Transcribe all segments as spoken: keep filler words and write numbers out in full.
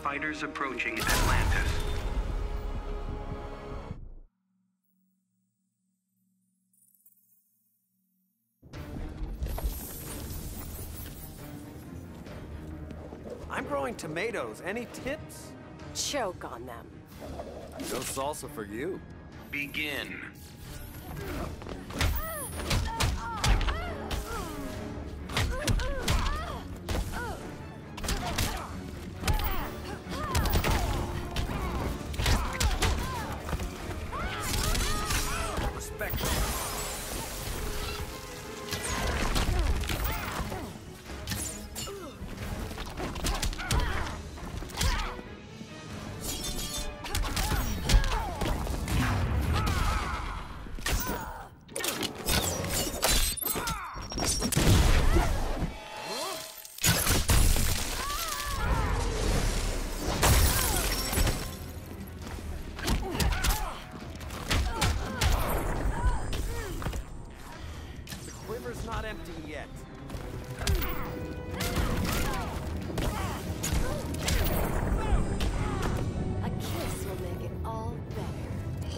Fighters approaching Atlantis. I'm growing tomatoes. Any tips? Choke on them. No salsa for you. Begin. Respect. Not empty yet. A kiss will make it all better.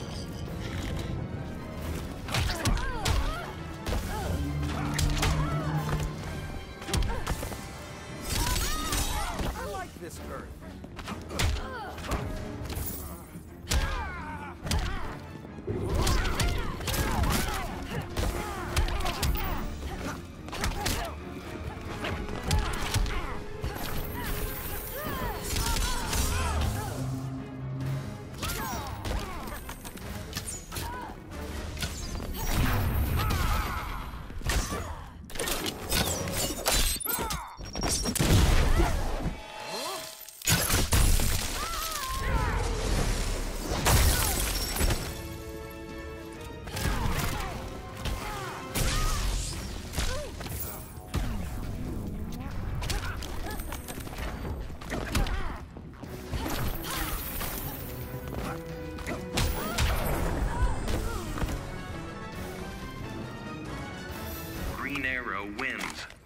I like this earth. Green Arrow wins.